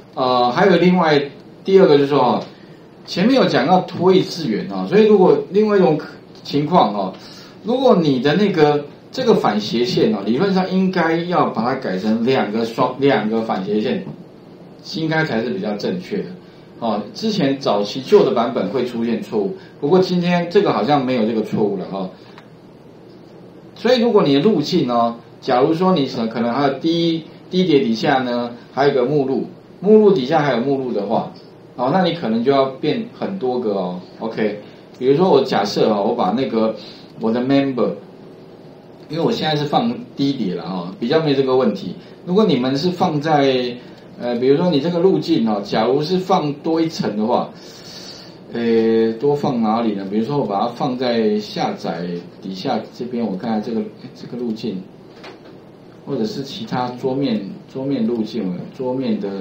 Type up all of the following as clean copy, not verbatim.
还有另外第二个就是说哈，前面有讲到脱异次元啊，所以如果另外一种情况啊，如果你的这个反斜线理论上应该要把它改成两个反斜线，应该才是比较正确的。之前早期旧的版本会出现错误，不过今天这个好像没有这个错误了哈。所以如果你的路径呢，假如说你可能还有低碟底下呢还有一个目录底下还有目录的话，那你可能就要变很多个OK， 比如说我假设我把我的 member， 因为我现在是放低碟了比较没有这个问题。如果你们是放在比如说你这个路径假如是放多一层的话，多放哪里呢？比如说我把它放在下载底下这边，我看看这个路径，或者是其他桌面路径，桌面的，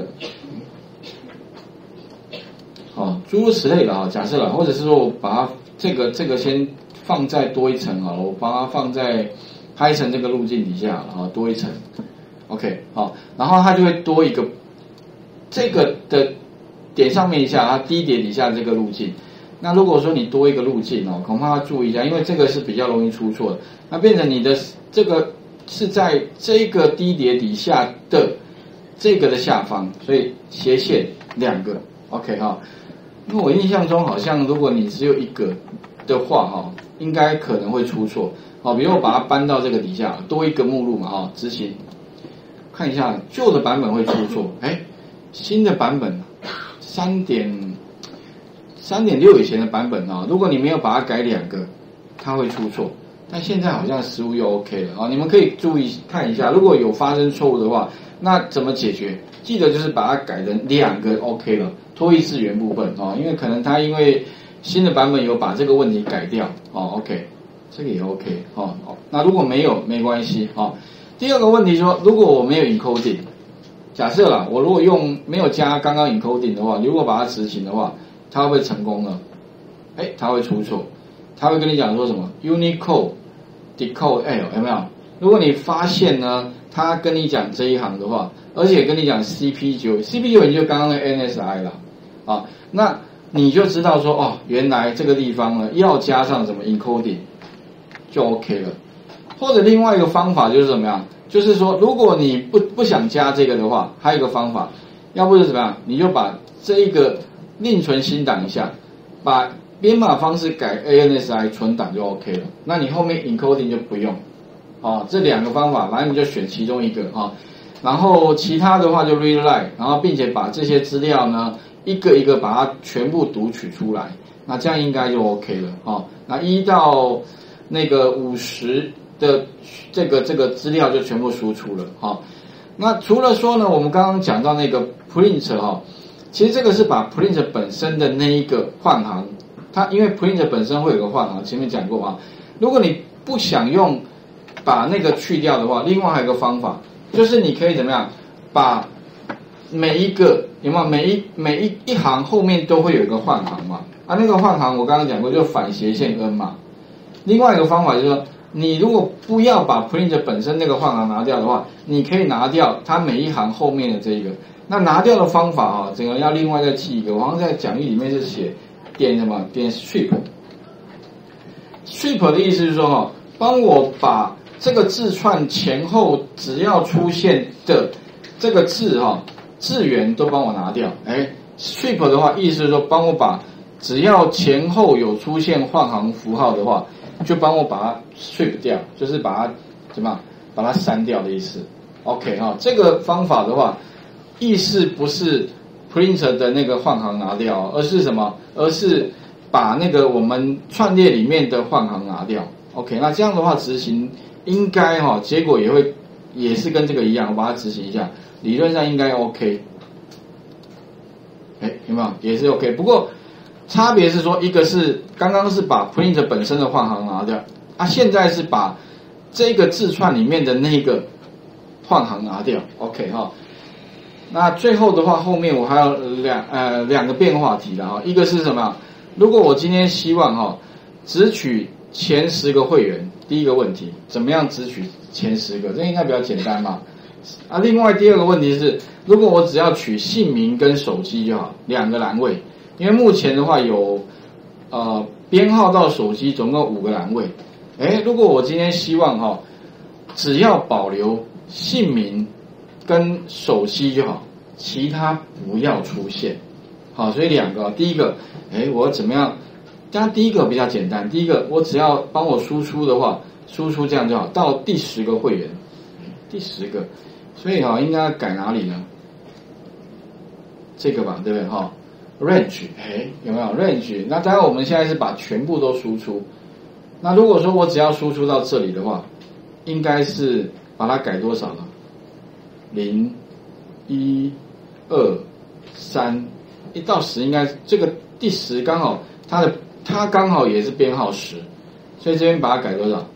诸如此类的假设了，或者是说我把它这个先放在多一层好了，我把它放在拍成这个路径底下多一层 ，OK 然后它就会多一个这个的点上面一下，它低碟底下这个路径。那如果说你多一个路径恐怕要注意一下，因为这个是比较容易出错的。那变成你的这个是在这个低碟底下的这个的下方，所以斜线两个 ，OK 因为我印象中好像如果你只有一个的话应该可能会出错。比如我把它搬到这个底下，多一个目录嘛执行，看一下旧的版本会出错，新的版本3.6以前的版本如果你没有把它改两个，它会出错。但现在好像实物又 OK 了你们可以注意看一下，如果有发生错误的话，那怎么解决？记得就是把它改成两个 OK 了，脱异次元部分因为可能它因为新的版本有把这个问题改掉OK， 这个也 OK 那如果没有没关系第二个问题说，如果我没有 encoding， 假设啦，我如果没有加刚刚 encoding 的话，如果把它执行的话，它会不会成功呢？它会出错，它会跟你讲说什么 Unicode decode L 有没有？如果你发现呢，它跟你讲这一行的话，而且跟你讲 CP9 你就刚刚的 NSI 啦那你就知道说原来这个地方呢要加上什么 encoding 就 OK 了。或者另外一个方法就是怎么样？就是说，如果你不想加这个的话，还有一个方法，要不是怎么样，你就把这一个另存新档一下，把编码方式改 ANSI 存档就 OK 了。那你后面 encoding 就不用这两个方法，反正你就选其中一个然后其他的话就 read write， 然后并且把这些资料呢一个一个把它全部读取出来，那这样应该就 OK 了那1到50的这个资料就全部输出了那除了说呢，我们刚刚讲到print 其实这个是把 print 本身的那一个换行，它因为 print 本身会有个换行，前面讲过如果你不想用把那个去掉的话，另外还有一个方法，就是你可以怎么样把每一个有没有每一行后面都会有一个换行嘛那个换行我刚刚讲过，就反斜线 N 嘛。另外一个方法就是说，你如果不要把 print 本身那个换行拿掉的话，你可以拿掉它每一行后面的这一个。那拿掉的方法整个要另外再记一个，我好像在讲义里面是写点什么点 strip。strip 的意思是说帮我把这个字串前后只要出现的这个字字元都帮我拿掉。strip 的话意思是说帮我把只要前后有出现换行符号的话，就帮我把它 strip 掉，就是把它怎么样把它删掉的意思。OK 这个方法的话，意思不是 printer 的那个换行拿掉，而是什么？而是把我们串列里面的换行拿掉。OK， 那这样的话执行应该结果也是跟这个一样，我把它执行一下，理论上应该 OK。有没有？也是 OK， 不过差别是说，一个是刚刚是把 print 本身的换行拿掉，现在是把这个字串里面的那个换行拿掉。OK 那最后的话，后面我还有两个变化题的一个是什么？如果我今天希望只取前10个会员，第一个问题，怎么样只取前10个？这应该比较简单嘛。 啊，另外第二个问题是，如果我只要取姓名跟手机就好，两个栏位，因为目前的话有编号到手机总共5个栏位。如果我今天希望只要保留姓名跟手机就好，其他不要出现。好，所以两个，第一个，我怎么样？当然第一个比较简单，第一个我只要帮我输出的话，输出这样就好，到第10个会员，第10个，所以应该改哪里呢？这个吧，对不对？range，有没有 range？ 那当然我们现在是把全部都输出。那如果说我只要输出到这里的话，应该是把它改多少呢？0、1、2、3，一到10应该这个第10刚好它刚好也是编号10，所以这边把它改多少？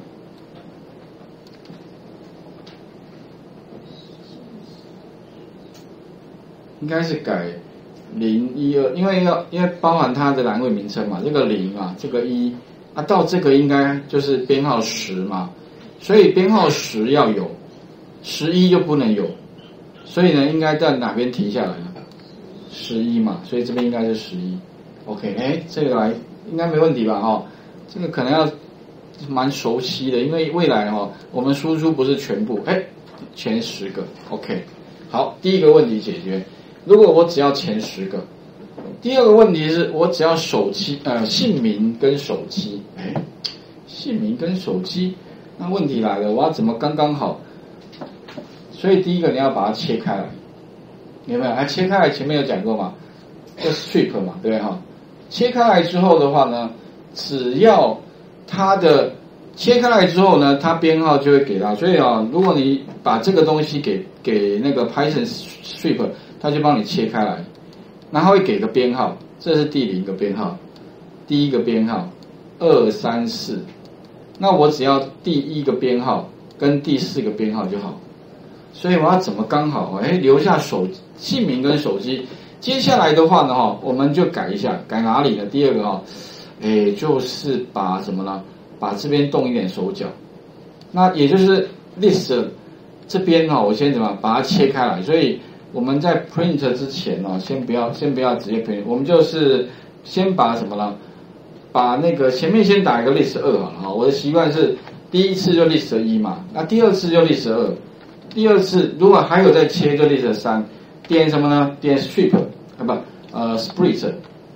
应该是改0、1、2，因为包含它的栏位名称嘛，这个0嘛，这个1到这个应该就是编号10嘛，所以编号10要有，11就不能有，所以呢应该在哪边停下来呢？11嘛，所以这边应该是11。OK， 这个来应该没问题吧？这个可能要蛮熟悉的，因为未来我们输出不是全部，前10个。OK， 好，第一个问题解决。如果我只要前10个，第二个问题是我只要姓名跟手机，姓名跟手机，那问题来了，我要怎么刚刚好？所以第一个你要把它切开来，有没有？切开来前面有讲过嘛，叫 strip 嘛，对不对？切开来之后的话呢，只要它的切开来之后呢，它编号就会给它。所以如果你把这个东西给那个 Python strip， 它就帮你切开来，然后会给个编号，这是第0个编号，第1个编号2、3、4，那我只要第1个编号跟第4个编号就好。所以我要怎么刚好留下姓名跟手机？接下来的话呢我们就改一下，改哪里呢？第二个就是把什么呢？把这边动一点手脚，那也就是 list 这边我先怎么把它切开来？所以我们在 print 之前先不要直接 print， 我们就是先把什么呢？把那个前面先打一个 list 2好了我的习惯是第一次就 list 1嘛，那第二次就 list 2，第二次如果还有再切就 list 3，点什么呢？点 strip split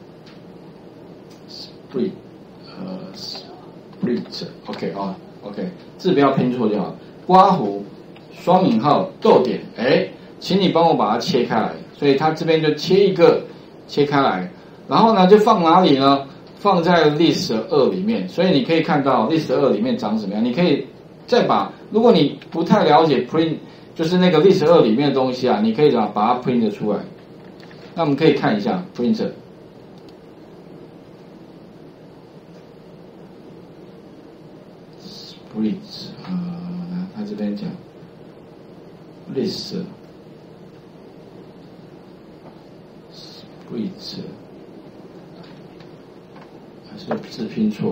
OK OK， 字不要拼错就好。刮胡双引号逗点，请你帮我把它切开来，所以它这边就切一个切开来，然后呢就放哪里呢？放在 list 2里面，所以你可以看到 list 2里面长什么样。你可以再如果你不太了解 print， 就是那个 list 2里面的东西你可以把它 print 出来。那我们可以看一下 print。他这边讲 list split 还是字拼错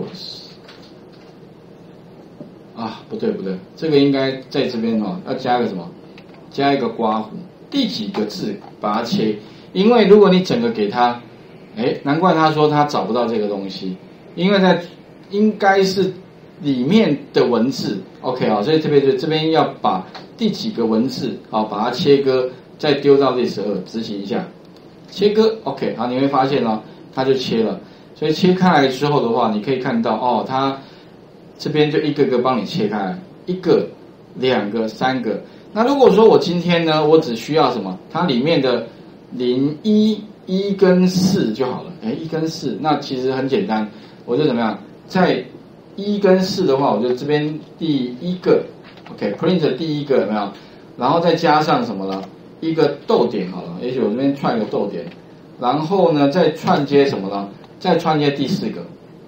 了不对，这个应该在这边要加个什么？加一个刮胡，第几个字把它切？因为如果你整个给他，难怪他说他找不到这个东西，因为应该是里面的文字 OK 所以这边要把第几个文字把它切割，再丢到list 2执行一下切割 OK 你会发现它就切了。所以切开来之后的话，你可以看到它这边就一个个帮你切开来，1个、2个、3个。那如果说我今天呢，我只需要什么？它里面的0、1跟4就好了。1跟4，那其实很简单，我就怎么样？在1跟4的话，我就这边第1个 OK print 第1个有没有？然后再加上什么呢？一个逗点好了，也许我这边串一个逗点，然后呢再串接什么呢？再串接第4个，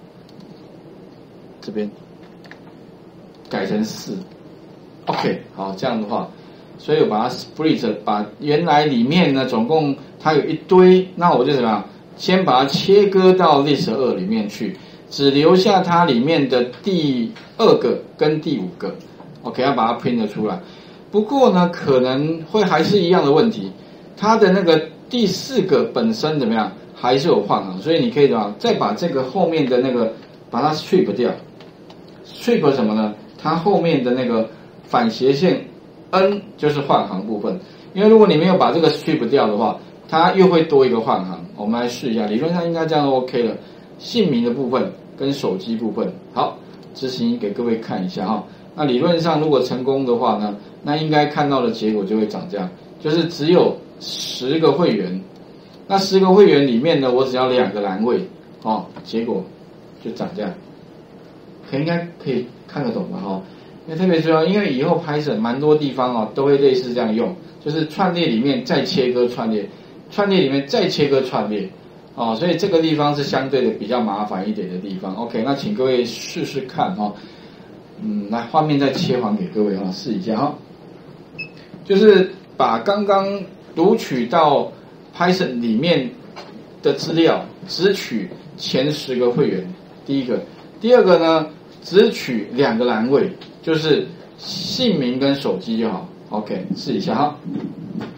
这边改成4 OK 好，这样的话，所以我把它 split， 把原来里面呢总共它有一堆，那我就怎么样？先把它切割到list 2里面去，只留下它里面的第2个跟第5个 OK 要把它 print 出来。 不过呢，可能会还是一样的问题，它的那个第4个本身怎么样，还是有换行，所以你可以怎么样，再把这个后面的那个把它 strip 掉 ，strip 什么呢？它后面的那个反斜线 N 就是换行部分，因为如果你没有把这个 strip 掉的话，它又会多一个换行。我们来试一下，理论上应该这样 OK 了。姓名的部分跟手机部分，好，执行给各位看一下哈。那理论上如果成功的话呢，那应该看到的结果就会长这样，就是只有10个会员，那10个会员里面呢，我只要2个栏位，哦，结果就长这样，应该可以看得懂吧哈？因为特别重要，因为以后 Python 蛮多地方哦都会类似这样用，就是串列里面再切割串列，串列里面再切割串列。哦，所以这个地方是相对的比较麻烦一点的地方。OK， 那请各位试试看哈。来画面再切还给各位哈，试一下哈。就是把刚刚读取到 Python 里面的资料，只取前10个会员，第一个。第二个呢，只取2个栏位，就是姓名跟手机就好。OK， 试一下哈。